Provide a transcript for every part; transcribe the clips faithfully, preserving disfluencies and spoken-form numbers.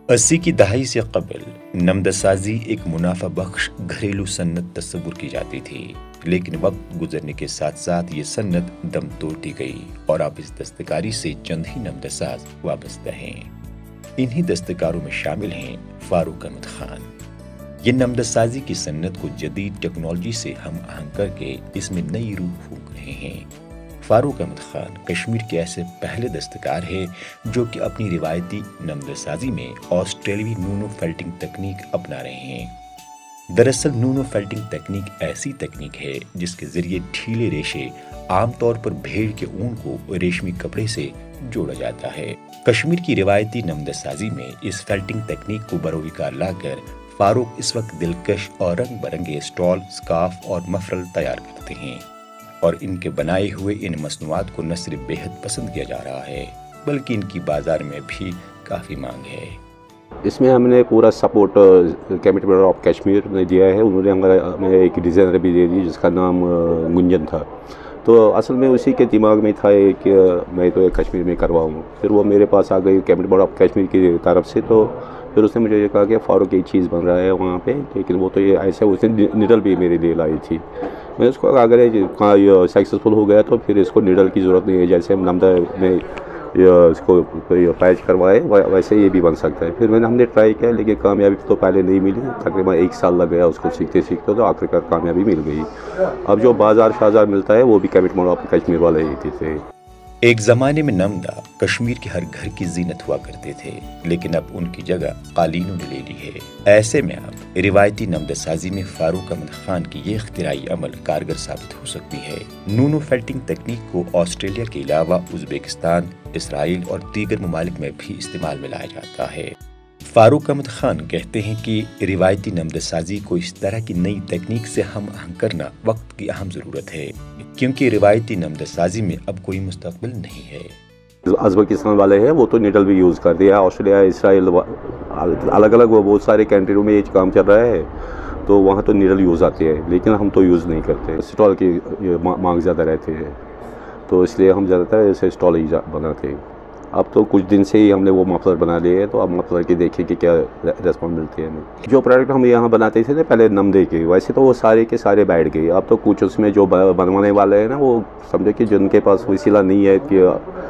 अस्सी की दहाई से कबल नमदसाजी एक मुनाफा बख्श घरेलू सन्नत तस्वुर की जाती थी, लेकिन वक्त गुजरने के साथ साथ ये सन्नत दम तोड़ती गई और अब इस दस्तकारी से चंद ही नमदसाज वाबस्ता हैं। इन्हीं दस्तकारों में शामिल हैं फारूक अहमद खान। ये नमदसाजी की सन्नत को जदीद टेक्नोलॉजी से हम आहंग करके इसमें नई रूह फूंक रहे हैं। फारूक अहमद खान कश्मीर के ऐसे पहले दस्तकार हैं जो कि अपनी रिवायती नमदसाजी में ऑस्ट्रेलियाई नूनो फेल्टिंग तकनीक अपना रहे हैं। दरअसल नूनो फेल्टिंग तकनीक ऐसी तकनीक है जिसके जरिए ढीले रेशे आमतौर पर भेड़ के ऊन को रेशमी कपड़े से जोड़ा जाता है। कश्मीर की रिवायती नमदसाजी में इस फेल्टिंग तकनीक को बरोविकार लाकर फारूक इस वक्त दिलकश और रंग बिरंगे स्टॉल, स्कार्फ और मफरल तैयार करते हैं और इनके बनाए हुए इन मसनूआत को न सिर्फ बेहद पसंद किया जा रहा है बल्कि इनकी बाजार में भी काफ़ी मांग है। इसमें हमने पूरा support cabinet minister of Kashmir ने दिया है। उन्होंने हमें एक डिज़ाइनर भी दे दी जिसका नाम गुंजन था। तो असल में उसी के दिमाग में था कि मैं तो कश्मीर में करवाऊँ। फिर वो मेरे पास आ गई कैबिनेट मिनिस्टर ऑफ कश्मीर की तरफ से। तो फिर उसने मुझे ये कहा कि फारूक एक चीज़ बन रहा है वहाँ पे, लेकिन वो तो ये ऐसे उसने निडल भी मेरे लिए लाई थी। मैं उसको अगर कहाँ ये सक्सेसफुल हो गया तो फिर इसको निडल की ज़रूरत नहीं है। जैसे हम नमदा में इसको पैच करवाए वैसे ये भी बन सकता है। फिर मैंने हमने ट्राई किया लेकिन कामयाबी तो पहले नहीं मिली। तकरीबन एक साल लग गया उसको सीखते सीखते, तो आखिरकार कामयाबी मिल गई। अब जो बाजार शाजार मिलता है वो भी कैबिनेट मिनिस्टर ऑफ कश्मीर वाले ही देते हैं। एक जमाने में नमदा कश्मीर के हर घर की जीनत हुआ करते थे, लेकिन अब उनकी जगह कालीनों ने ले ली है। ऐसे में अब रिवायती नमदसाजी में फारूक अहमद खान की ये इख्तिराई अमल कारगर साबित हो सकती है। नूनो फेल्टिंग तकनीक को ऑस्ट्रेलिया के अलावा उज्बेकिस्तान, इसराइल और दीगर ममालिक में भी इस्तेमाल में लाया जाता है। फारूक अहमद खान कहते हैं कि रिवायती नमदसाजी को इस तरह की नई तकनीक से हम आहंग करना वक्त की अहम ज़रूरत है, क्योंकि रिवायती नमदसाजी में अब कोई मुस्तकबिल नहीं है। उज्बेकिस्तान वाले हैं वो तो निडल भी यूज़ करते हैं। ऑस्ट्रेलिया, इसराइल, अलग अलग वो बहुत सारे कंट्रियों में ये काम चल रहा है, तो वहाँ तो निडल यूज़ आते हैं, लेकिन हम तो यूज़ नहीं करते। स्टॉल की मांग ज़्यादा रहती है, तो इसलिए हम ज़्यादातर ऐसे स्टॉल ही बनाते हैं। अब तो कुछ दिन से ही हमने वो मफलर बना लिए है, तो अब मफलर की देखिए कि क्या रेस्पॉन्स मिलती है हमें। जो प्रोडक्ट हम यहाँ बनाते थे ना पहले नमदे के, वैसे तो वो सारे के सारे बैठ गए। अब तो कुछ उसमें जो बनवाने वाले हैं ना, वो समझो कि जिनके पास वसीला नहीं है कि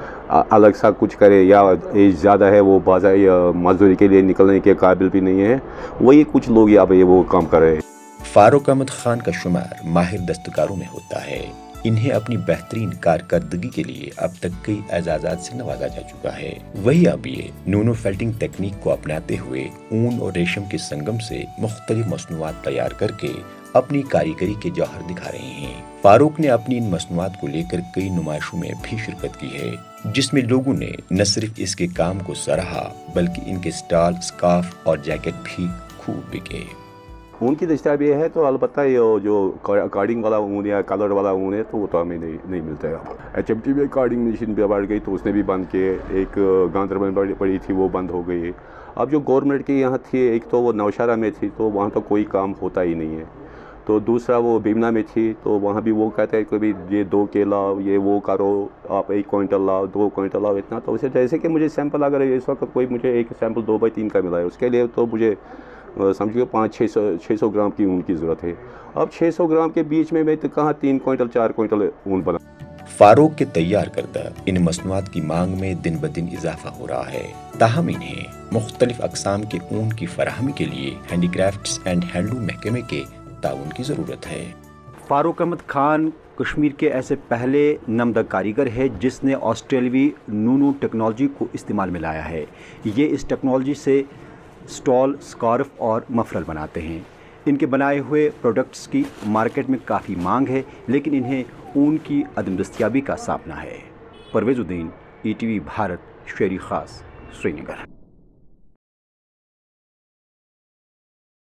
अलग सा कुछ करे या एज ज़्यादा है, वो बाजार या मजदूरी के लिए निकलने के काबिल भी नहीं है, वही कुछ लोग यहाँ पे वो काम कर रहे हैं। फारूक अहमद खान का शुमार माहिर दस्तकारों में होता है। इन्हें अपनी बेहतरीन कारकर्दगी के लिए अब तक कई एजाज़ात से नवाजा जा चुका है। वही अब ये नूनो फेल्टिंग तकनीक को अपनाते हुए ऊन और रेशम के संगम से मुख्तलिफ मसनूआत तैयार करके अपनी कारीगरी के जौहर दिखा रहे हैं। फारूक ने अपनी इन मसनूआत को लेकर कई नुमाइशों में भी शिरकत की है, जिसमें लोगों ने न सिर्फ इसके काम को सराहा बल्कि इनके स्टॉल, स्कार्फ और जैकेट भी खूब बिके। ऊन की दस्तियाबी है तो अलबत्ता ये जो कार्डिंग वाला ऊन या कलर वाला ऊन है तो वो तो हमें नहीं नहीं मिलता है। एच एम टी में कार्डिंग मशीन पे बढ़ गई तो उसने भी बंद किए। एक गांधरबल में पड़ी थी वो बंद हो गई। अब जो गवर्नमेंट की यहाँ थी, एक तो वो नौशहरा में थी तो वहाँ तो कोई काम होता ही नहीं है। तो दूसरा वो बीमना में थी तो वहाँ भी वो कहते हैं कि भी ये दो के लाओ, ये वो करो, आप एक क्विंटल लाओ, दो क्विंटल लाओ, इतना। तो उसे जैसे कि मुझे सैंपल अगर इस वक्त कोई मुझे एक सैंपल दो बाई तीन का मिला है, उसके लिए तो मुझे समझिए पाँच छः सौ छः सौ ग्राम की ऊन की ज़रूरत है। अब छः सौ ग्राम के बीच में मैं तो कहाँ तीन क्विंटल चार क्विंटल ऊन बना। फारूक के तैयार करदा इन मसनूआत की मांग में दिन ब दिन इजाफा हो रहा है। ताहम इन्हें मुख्तलिफ अकसाम के ऊन की फराहमी के लिए हैंडीक्राफ्ट्स एंड हैंडलूम महकमे के ताउन की ज़रूरत है। फारूक अहमद खान कश्मीर के ऐसे पहले नमदा कारीगर है जिसने ऑस्ट्रेलियाई नूनो टेक्नोलॉजी को इस्तेमाल में लाया है। ये इस टेक्नोलॉजी से स्टॉल, स्कार्फ और मफरल बनाते हैं। इनके बनाए हुए प्रोडक्ट्स की मार्केट में काफ़ी मांग है, लेकिन इन्हें ऊन की अदम दस्तयाबी का सामना है। Parvezuddin, E T V Bharat, Sheri Khas, Srinagar.